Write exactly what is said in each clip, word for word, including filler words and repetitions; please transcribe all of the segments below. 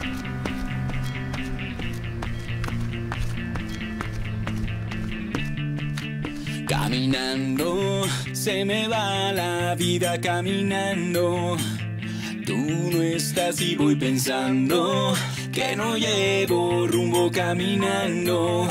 Caminando, se me va la vida caminando. Tú no estás y voy pensando que no llevo rumbo caminando.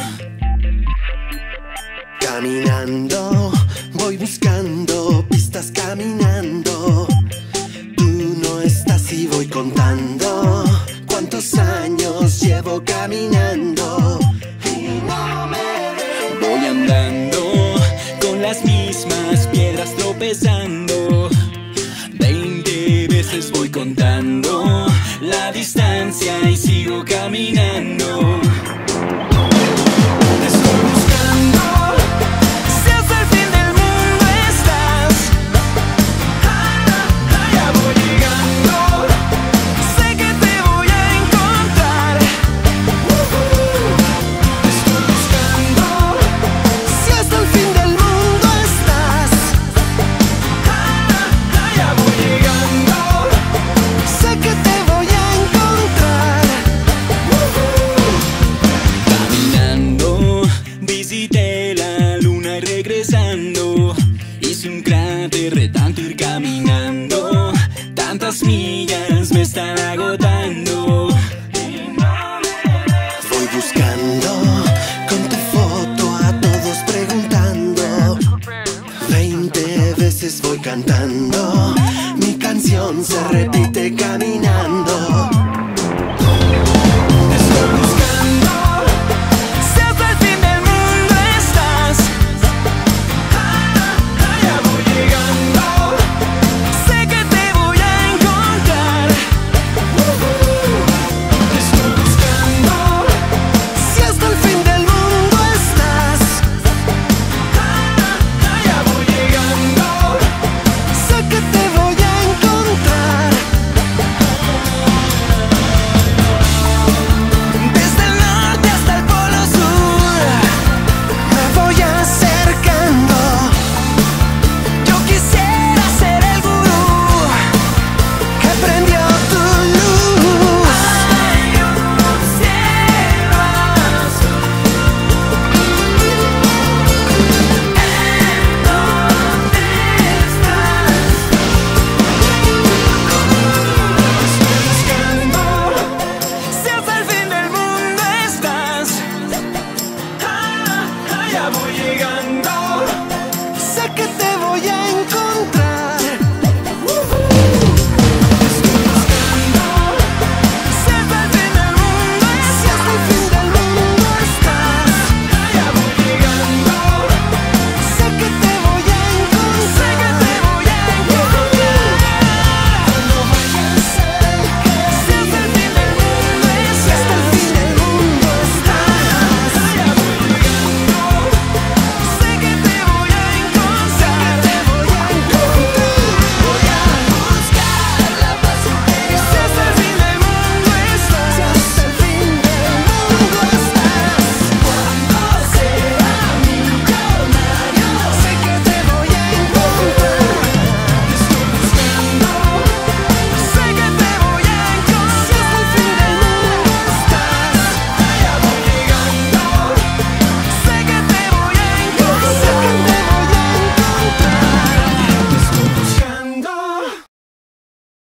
Caminando, voy buscando pistas caminando. Tú no estás y voy contando cuántos años llevo caminando. Y no me dejo. Voy andando con las mismas piedras tropezando. Veinte veces voy contando la distancia y sigo caminando. Visité la luna y regresando, hice un cráter de tanto ir caminando. Tantas millas me están agotando.